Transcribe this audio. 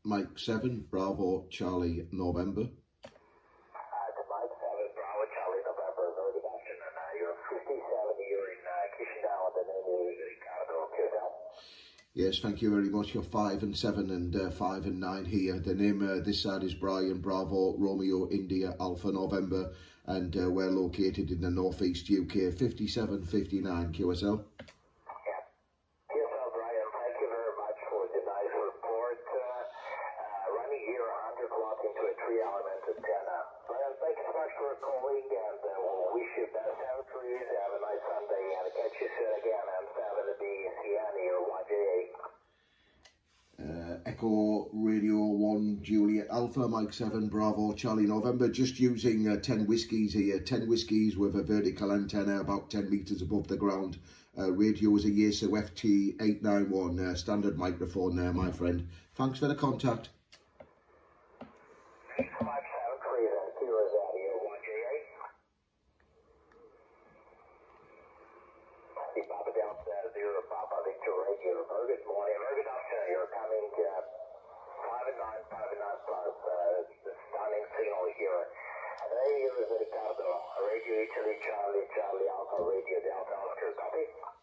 Mike 7, Bravo, Charlie, November. Mike 7, Bravo, Charlie, November. Very good afternoon. You're 57, you're in Chisinau, the name is Ricardo Hotel. Yes, thank you very much. You're 5 and 7 and 5 and 9 here. The name this side is Brian, Bravo, Romeo, India, Alpha, November, and we're located in the northeast UK, 5759 QSL. Brian, thank you very much for the nice report. Running ER1JA clock into a 3-element antenna. Brian, thank you so much for calling, and we'll wish you best entries. Have a nice Sunday, and catch you soon again. I'm 7 to be CN ER1JA. Echo Radio 1 Juliet Alpha, Mike 7 Bravo Charlie November, just using 10 whiskies here, 10 whiskies with a vertical antenna about 10 metres above the ground. Radio is a Yaesu FT891, standard microphone there, my friend. Thanks for the contact. Thanks so much, 7 and Kira's out here, 1JA. The Papa downstairs, 0 Papa Victor Radio. Very good morning, very good afternoon. You're coming 5 and 9 plus, the stunning signal here. Hey, here is Ricardo, Radio Italy, Charlie, Alpha, Radio Delta, Oscar, copy.